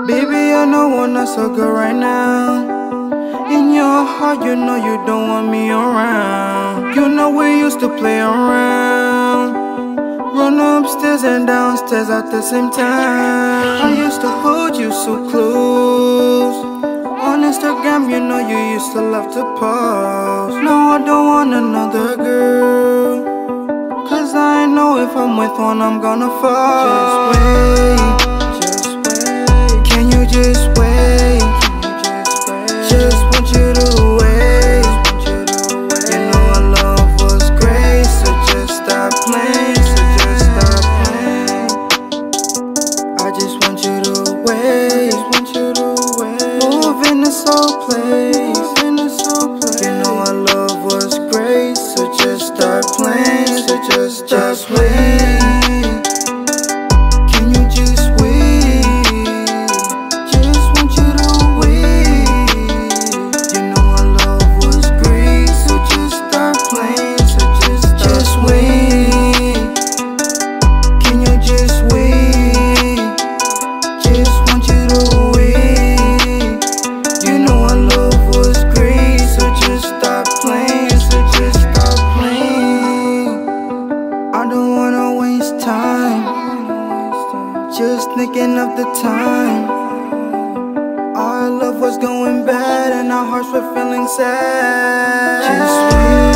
Baby, I know one that's so good right now. In your heart, you know you don't want me around. You know we used to play around, run upstairs and downstairs at the same time. I used to hold you so close. On Instagram, you know you used to love to post. No, I don't want another girl, 'cause I know if I'm with one, I'm gonna fall. Just wait. Can you just wait? Just want you to wait. You know our love was great, so just stop playing, I just want you to wait. Move in this old place. You know our love was great, so just start playing, just wait. Can you just wait? Just want you to wait. You know our love was great, so just start playing, just wait. Can you just wait? Just want you to wait. You know our love was great, so just stop playing, I don't wanna waste time, just thinking of the time our love was going bad and our hearts were feeling sad. Just wait.